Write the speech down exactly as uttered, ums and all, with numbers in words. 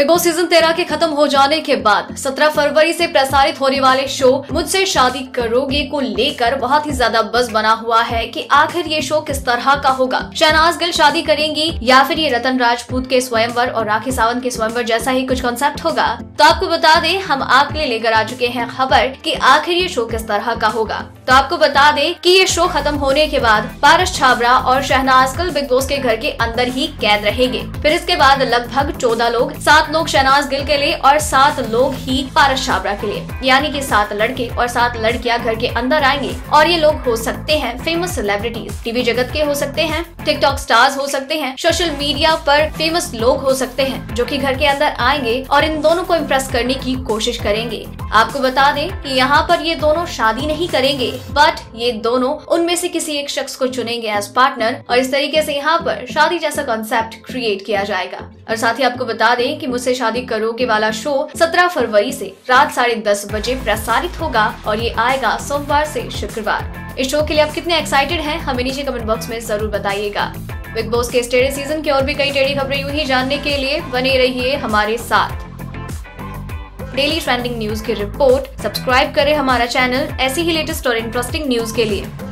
Big boss season तेरह के खत्म हो जाने के बाद सत्रह फरवरी से प्रसारित होने वाले शो मुझसे शादी करोगे को लेकर बहुत ही ज्यादा बज़ बना हुआ है कि आखिर ये शो किस तरह का होगा। शहनाज गिल शादी करेंगी या फिर ये रतन राजपूत के स्वयंवर और राखी सावंत के स्वयंवर जैसा ही कुछ कॉन्सेप्ट होगा। तो आपको बता दें, हम आपके लिए लेकर आ चुके हैं खबर कि आखिर ये शो किस तरह का होगा। तो आपको बता दें कि ये शो खत्म होने के बाद पारस छाबरा और शहनाज गिल बिग बॉस के घर के अंदर ही कैद रहेंगे। फिर इसके बाद लगभग चौदह लोग, सात लोग शहनाज गिल के लिए और सात लोग ही पारस छाबरा के लिए, यानी कि सात लड़के और सात लड़कियां घर के अंदर आएंगे। और ये लोग हो सकते हैं फेमस सेलिब्रिटीज, टीवी जगत के हो सकते हैं, टिकटॉक स्टार्स हो सकते हैं, सोशल मीडिया पर फेमस लोग हो सकते हैं, जो कि घर के अंदर आएंगे और इन दोनों को इम्प्रेस करने की कोशिश करेंगे। आपको बता दें कि यहाँ पर ये दोनों शादी नहीं करेंगे, बट ये दोनों उनमें से किसी एक शख्स को चुनेंगे एज पार्टनर और इस तरीके से यहाँ पर शादी जैसा कॉन्सेप्ट क्रिएट किया जाएगा। और साथ ही आपको बता दें कि मुझसे शादी करोगे वाला शो सत्रह फरवरी से रात साढ़े दस बजे प्रसारित होगा और ये आएगा सोमवार से शुक्रवार। इस शो के लिए आप कितने एक्साइटेड हैं हमें नीचे कमेंट बॉक्स में जरूर बताइएगा। बिग बॉस के इस टेढ़े सीजन की और भी कई टेढ़ी खबरें यूं ही जानने के लिए बने रहिए हमारे साथ। डेली ट्रेंडिंग न्यूज की रिपोर्ट सब्सक्राइब करें हमारा चैनल ऐसी ही लेटेस्ट और इंटरेस्टिंग न्यूज के लिए।